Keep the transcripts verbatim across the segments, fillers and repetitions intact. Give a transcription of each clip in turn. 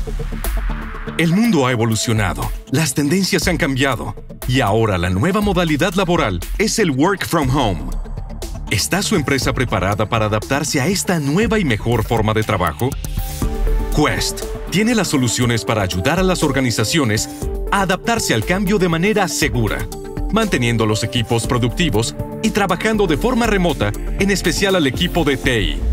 El mundo ha evolucionado, las tendencias han cambiado, y ahora la nueva modalidad laboral es el work from home. ¿Está su empresa preparada para adaptarse a esta nueva y mejor forma de trabajo? Quest tiene las soluciones para ayudar a las organizaciones a adaptarse al cambio de manera segura, manteniendo los equipos productivos y trabajando de forma remota, en especial al equipo de T I.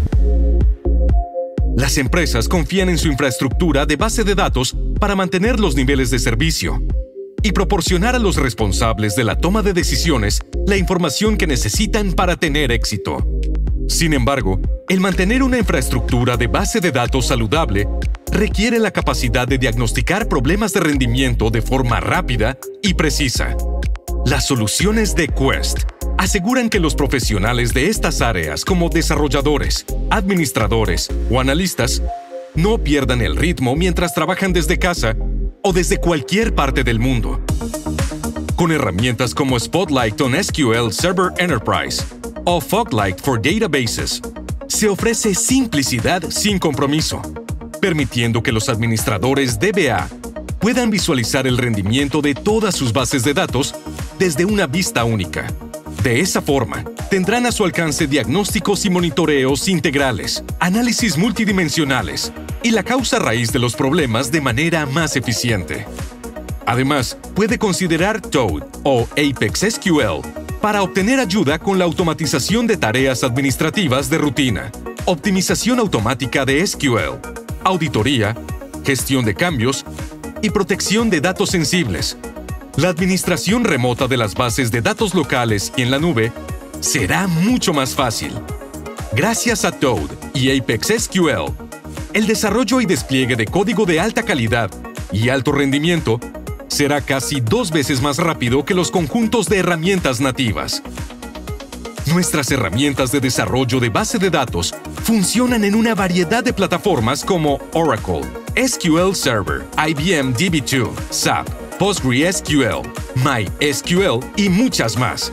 Las empresas confían en su infraestructura de base de datos para mantener los niveles de servicio y proporcionar a los responsables de la toma de decisiones la información que necesitan para tener éxito. Sin embargo, el mantener una infraestructura de base de datos saludable requiere la capacidad de diagnosticar problemas de rendimiento de forma rápida y precisa. Las soluciones de Quest aseguran que los profesionales de estas áreas, como desarrolladores, administradores o analistas, no pierdan el ritmo mientras trabajan desde casa o desde cualquier parte del mundo. Con herramientas como Spotlight on S Q L Server Enterprise o Foglight for Databases, se ofrece simplicidad sin compromiso, permitiendo que los administradores D B A puedan visualizar el rendimiento de todas sus bases de datos desde una vista única. De esa forma, tendrán a su alcance diagnósticos y monitoreos integrales, análisis multidimensionales y la causa raíz de los problemas de manera más eficiente. Además, puede considerar Toad o Apex S Q L para obtener ayuda con la automatización de tareas administrativas de rutina, optimización automática de S Q L, auditoría, gestión de cambios y protección de datos sensibles. La administración remota de las bases de datos locales y en la nube será mucho más fácil. Gracias a Toad y Apex S Q L, el desarrollo y despliegue de código de alta calidad y alto rendimiento será casi dos veces más rápido que los conjuntos de herramientas nativas. Nuestras herramientas de desarrollo de base de datos funcionan en una variedad de plataformas como Oracle, S Q L Server, I B M D B dos, S A P, PostgreSQL, MySQL y muchas más.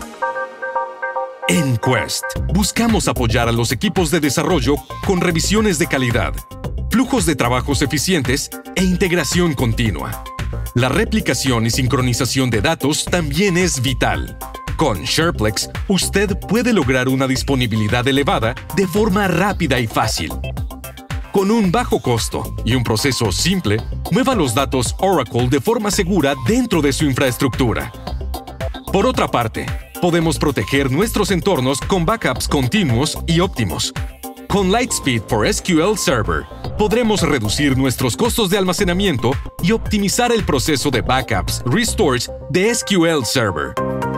En Quest, buscamos apoyar a los equipos de desarrollo con revisiones de calidad, flujos de trabajos eficientes e integración continua. La replicación y sincronización de datos también es vital. Con SharePlex, usted puede lograr una disponibilidad elevada de forma rápida y fácil. Con un bajo costo y un proceso simple, mueva los datos Oracle de forma segura dentro de su infraestructura. Por otra parte, podemos proteger nuestros entornos con backups continuos y óptimos. Con Lightspeed for S Q L Server, podremos reducir nuestros costos de almacenamiento y optimizar el proceso de backups restores de S Q L Server.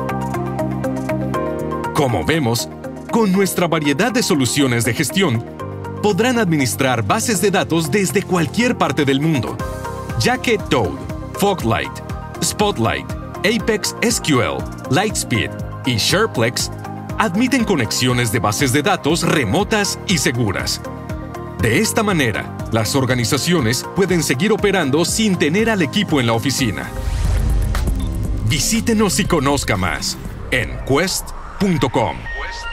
Como vemos, con nuestra variedad de soluciones de gestión, podrán administrar bases de datos desde cualquier parte del mundo, ya que Toad, Foglight, Spotlight, Apex S Q L, Lightspeed y SharePlex admiten conexiones de bases de datos remotas y seguras. De esta manera, las organizaciones pueden seguir operando sin tener al equipo en la oficina. Visítenos y conozca más en quest punto com.